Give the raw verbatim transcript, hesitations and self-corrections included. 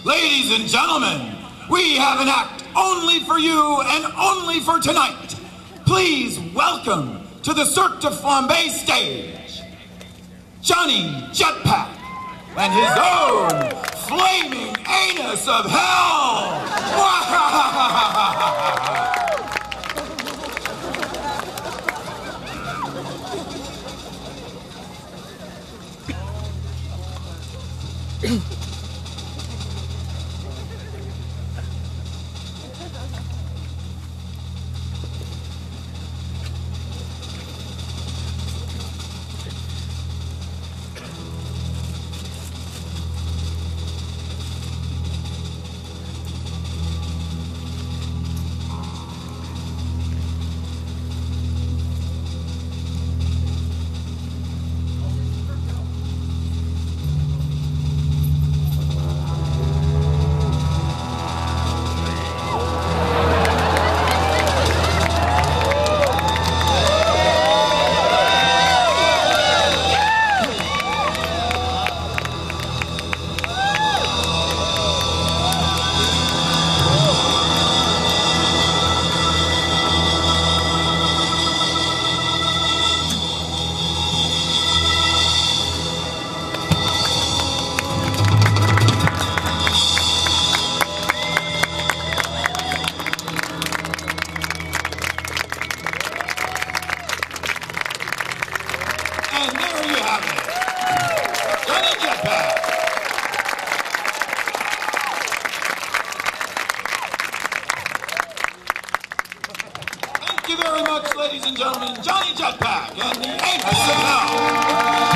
Ladies and gentlemen, we have an act only for you and only for tonight. Please welcome to the Cirque de Flambe stage, Johnny Jetpack and his own flaming anus of hell! And there you have it, Johnny Jetpack. Thank you very much, ladies and gentlemen, Johnny Jetpack and the Anus of Hell.